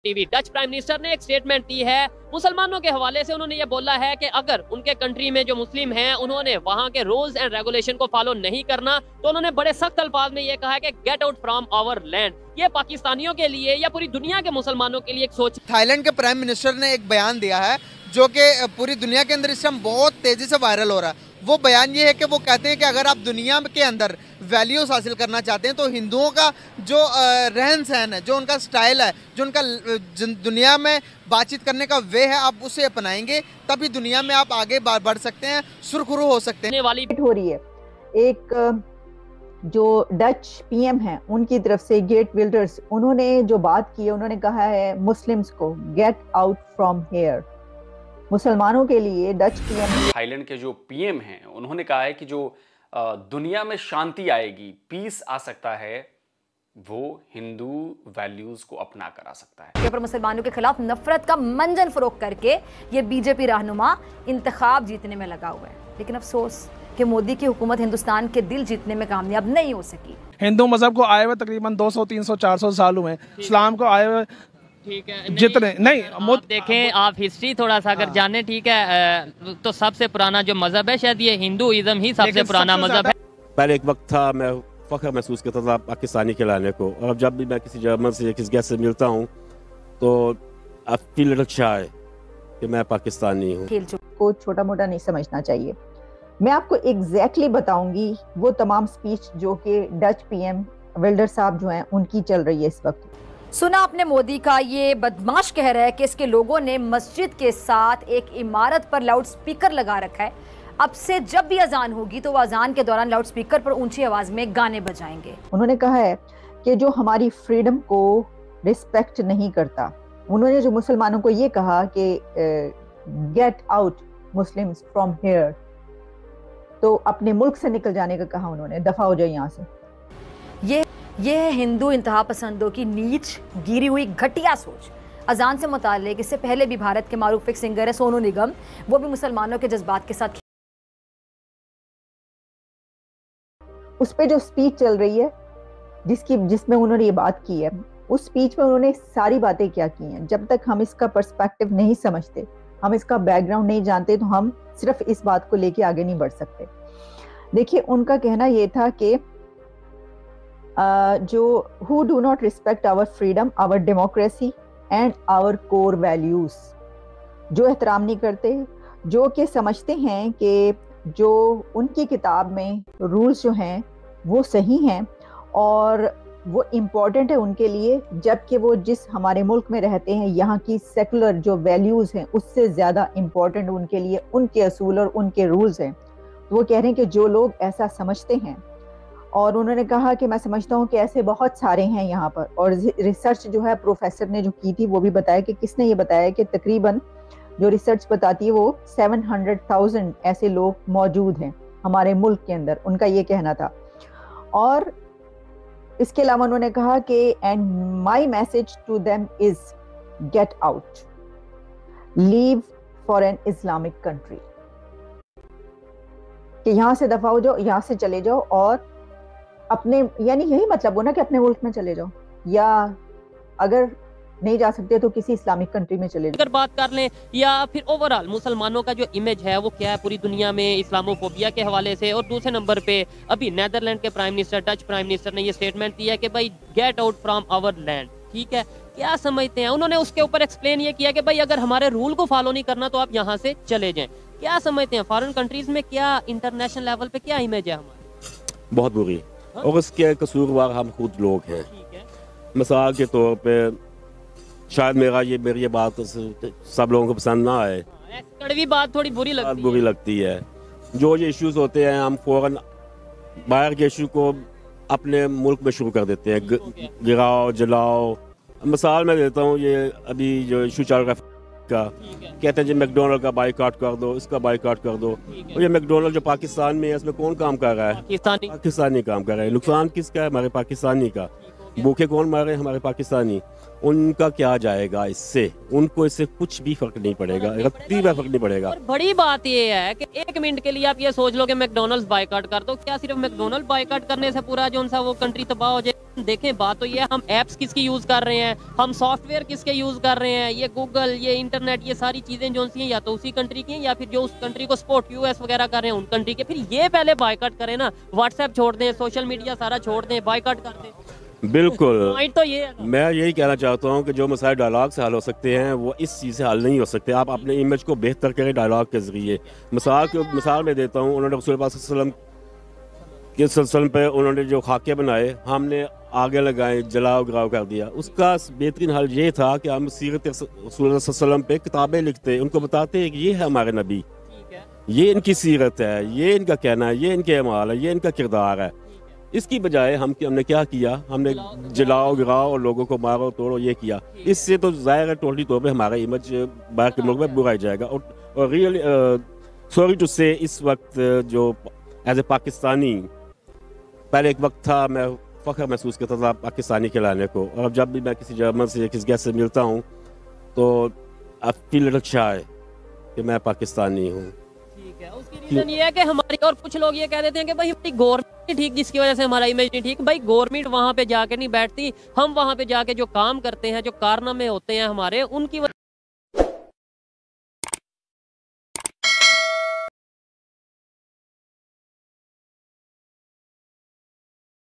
TV Dutch prime minister ने एक statement दी है मुसलमानों के हवाले से। उन्होंने ये बोला है कि अगर उनके कंट्री में जो मुस्लिम हैं उन्होंने वहां के रूल्स एंड रेगुलेशन को फॉलो नहीं करना तो उन्होंने बड़े सख्त अल्फाज में ये कहा है कि get out from our land. ये पाकिस्तानियों के लिए या पूरी दुनिया के मुसलमानों के लिए एक सोच। थाईलैंड के प्राइम मिनिस्टर ने एक बयान दिया है जो कि पूरी दुनिया के अंदर इस टाइम बहुत तेजी से वायरल हो रहा है। वो बयान ये है कि वो कहते हैं कि अगर आप दुनिया के अंदर वैल्यूज हासिल करना चाहते हैं तो हिंदुओं का जो रहन सहन है, जो उनका स्टाइल है, जो उनका दुनिया में बातचीत करने का वे है, आप उसे अपनाएंगे तभी दुनिया में आप आगे बढ़ सकते हैं, सुरखुरू हो सकते हैं। वाली हो रही है एक जो डच पीएम हैं उनकी तरफ से गेट विल्डर्स, उन्होंने जो बात की है, उन्होंने कहा है मुस्लिम्स को गेट आउट फ्रॉम हेयर। मुसलमानों के लिए डच पीएम, थाईलैंड के जो पीएम हैं उन्होंने कहा है कि जो दुनिया में शांति आएगी, पीस आ सकता है, वो हिंदू वैल्यूज को अपना कर आ सकता है। पर मुसलमानों के खिलाफ नफरत का मंजन फरोख करके ये बीजेपी रहनुमा इंतखाब जीतने में लगा हुआ है। लेकिन अफसोस कि मोदी की हुकूमत हिंदुस्तान के दिल जीतने में कामयाब नहीं हो सकी। हिंदू मजहब को आए हुए तकरीबन 200, 300, 400 साल हुए, इस्लाम को आए हुए ठीक है जितने नहीं आप देखें, आप हिस्ट्री थोड़ा सा अगर जाने, ठीक है, तो सबसे पुराना जो मजहब है शायद ये हिंदूइज्म ही सबसे पुराना मजहब है। पहले एक वक्त था मैं फख्र महसूस करता था पाकिस्तानी कहलाने को, और अब जब भी मैं किसी जर्मन से किसी गेस्ट से मिलता हूँ तो आई फील अच्छा है कि मैं पाकिस्तानी हूँ। खेल को छोटा मोटा नहीं समझना चाहिए। मैं आपको एग्जैक्टली बताऊंगी वो तमाम स्पीच जो कि डच पीएम विल्डर साहब जो हैं उनकी चल रही है इस वक्त। सुना आपने मोदी का ये बदमाश कह रहा है कि इसके लोगों ने मस्जिद के साथ एक इमारत पर लाउड स्पीकर लगा रखा है। अब से जब भी अजान होगी तो वो अजान के दौरान लाउड स्पीकर पर ऊंची आवाज में गाने बजाएंगे। उन्होंने कहा है कि जो हमारी फ्रीडम को रिस्पेक्ट नहीं करता, उन्होंने जो मुसलमानों को ये कहा कि get out Muslims from here, तो अपने मुल्क से निकल जाने का कहा उन्होंने, दफा हो जाए यहाँ से। ये है हिंदू इंतहा पसंदों की नीच गिरी हुई घटिया सोच। अजान से मुताल्लिक इससे पहले भी भारत के मारूफ एक सिंगर है सोनू निगम, वो भी मुसलमानों के जज्बात के साथ उस पे जो स्पीच चल रही है जिसमें उन्होंने ये बात की है, उस स्पीच में उन्होंने सारी बातें क्या की हैं। जब तक हम इसका पर्सपेक्टिव नहीं समझते, हम इसका बैकग्राउंड नहीं जानते, तो हम सिर्फ इस बात को लेके आगे नहीं बढ़ सकते। देखिए, उनका कहना ये था कि जो who do not respect our freedom, our democracy and our core values, जो एहतराम नहीं करते, जो कि समझते हैं कि जो उनकी किताब में रूल्स जो हैं वो सही हैं और वो इम्पोर्टेंट है उनके लिए, जबकि वो जिस हमारे मुल्क में रहते हैं यहाँ की सेकुलर जो वैल्यूज़ हैं उससे ज़्यादा इम्पोर्टेंट उनके लिए उनके असूल और उनके रूल्स हैं। तो वो कह रहे हैं कि जो लोग ऐसा समझते हैं, और उन्होंने कहा कि मैं समझता हूँ कि ऐसे बहुत सारे हैं यहाँ पर, और रिसर्च जो है प्रोफेसर ने जो की थी वो भी बताया कि किसने ये बताया कि तकरीबन जो रिसर्च बताती है वो 700,000 ऐसे लोग मौजूद हैं हमारे मुल्क के अंदर, उनका ये कहना था। और इसके अलावा उन्होंने कहा कि and my message to them is get out, leave for an Islamic country, कि यहाँ से दफा हो जाओ, यहाँ से चले जाओ और अपने, यानी यही मतलब हो ना कि अपने मुल्क में चले जाओ, या अगर नहीं जा सकते तो किसी इस्लामिक कंट्री में चले जाओ। अगर बात कर लें या फिर ओवरऑल मुसलमानों का जो इमेज है वो क्या है पूरी दुनिया में इस्लामोफोबिया के हवाले से, और दूसरे नंबर पे अभी नेदरलैंड के prime minister, Dutch prime minister ने ये स्टेटमेंट दिया कि भाई get out from our land. ठीक है, क्या समझते हैं उन्होंने उसके ऊपर एक्सप्लेन ये किया कि भाई अगर हमारे रूल को फॉलो नहीं करना तो आप यहाँ से चले जाएं। क्या समझते हैं फॉरेन कंट्रीज में क्या इंटरनेशनल लेवल पे क्या इमेज है हमारी? बहुत बुरी, और इसके कसूरवार हम खुद लोग हैं। मिसाल के तौर पे शायद मेरी ये बात सब लोगों को पसंद ना आए, कड़वी बात थोड़ी बुरी लगती है। जो ये इश्यूज होते हैं हम फौरन बाहर के इशू को अपने मुल्क में शुरू कर देते हैं, गिराओ जलाओ। मिसाल मैं देता हूँ, ये अभी जो इशू चल रहा है का, कहते हैं जी मैकडोनल्ड का बाइकआउट कर दो, इसका बाइकआउट कर दो। और ये मैकडोनल्ड जो पाकिस्तान में है, इसमें कौन काम कर रहा है? पाकिस्तानी काम कर रहा है। नुकसान किसका है? हमारे पाकिस्तानी का। भूखे कौन मार रहे हैं? हमारे पाकिस्तानी। उनका क्या जाएगा इससे? उनको इससे कुछ भी फर्क नहीं पड़ेगा, रत्ती भी फर्क नहीं पड़ेगा। और बड़ी बात ये है कि एक मिनट के लिए आप ये सोच लो कि मैकडोनल्ड बाइकआउट कर दो, क्या सिर्फ मैकडोनल्ड बाइकआउट करने से पूरा जो उनसा वो कंट्री तबाह हो जाए? देखें बात तो ये है, हम एप्स किसकी यूज कर रहे हैं, हम सॉफ्टवेयर किसके यूज कर रहे हैं, ये गूगल, ये इंटरनेट, ये सारी चीजें जो सी हैं या तो उसी कंट्री की हैं या फिर जो उस कंट्री को सपोर्ट यूएस वगैरह कर रहे हैं उन कंट्री के। फिर ये पहले बायकॉट करें ना, व्हाट्सएप छोड़ दें, सोशल मीडिया सारा छोड़ दें, बायकॉट कर दें। बिल्कुल पॉइंट तो ये है ना। मैं यही कहना चाहता हूँ कि जो मसाइल डायलॉग से हल हो सकते हैं वो इस चीज़ से हल नहीं हो सकते। आप अपने इमेज को बेहतर करें डायलॉग के ज़रिए। मिसाल में देता हूँ, उन्होंने रसूल पाक सल्लल्लाहु अलैहि वसल्लम के सिलसिले पे उन्होंने जो खाके बनाए, हमने आगे लगाए, जलाओ गिराव कर दिया। उसका बेहतरीन हल ये था कि हम सीरत रसूल सल्लल्लाहु अलैहि वसल्लम पे किताबें लिखते, उनको बताते हैं कि ये है हमारे नबी, ये इनकी सीरत है, ये इनका कहना है, ये इनके अमाल है, ये इनका किरदार है। इसकी बजाय हमने क्या किया, हमने जलाओ गिराओ और लोगों को मारो तोड़ो ये किया। इससे तो ज़ाहिर है टोटली तौर पे हमारा इमेज बाहर के मुल्क में बुरा ही जाएगा। और रियली सॉरी टू से इस वक्त जो एज ए पाकिस्तानी, पहले एक वक्त था मैं फ़ख्र महसूस करता था पाकिस्तानी कहलाने को, और अब जब भी मैं किसी जर्मन से या किसी गेस्ट से मिलता हूँ तो आई फील लिटिल शाय कि मैं पाकिस्तानी हूँ। ठीक है, उसकी रीजन ये है कि हमारी, और कुछ लोग ये कह देते हैं कि भाई हमारी गवर्नमेंट नहीं ठीक जिसकी वजह से हमारा इमेज नहीं ठीक। भाई गवर्नमेंट वहाँ पे जाके नहीं बैठती, हम वहाँ पे जाके जो काम करते हैं, जो कारनामे होते हैं हमारे, उनकी